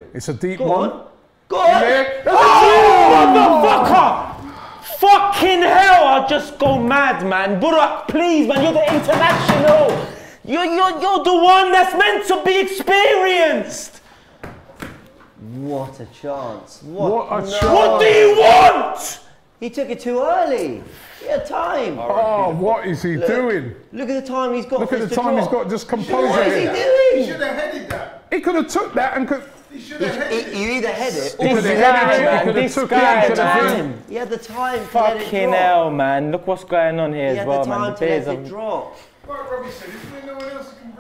It's a deep Go one. on. Go on. Motherfucker! Fucking hell, I'll just go mad, man. Burak, please, man, you're the international. You're the one that's meant to be experienced. What a chance. What a chance. What do you want? He took it too early. He had time. Oh, what is he doing? Look at the time he's got. Look at the time he's got. Just composure What is he here. doing? He should have headed that. He could have took that and could. He should have headed it. You either head it He or could This have guy, headed it. He man, could have this took guy, it. Could have man. been. He had the time to let it Fucking drop. hell, man. Look what's going on here He as had well, the man. time The to let beers it are drop. Like Robbie said, isn't there no one else who can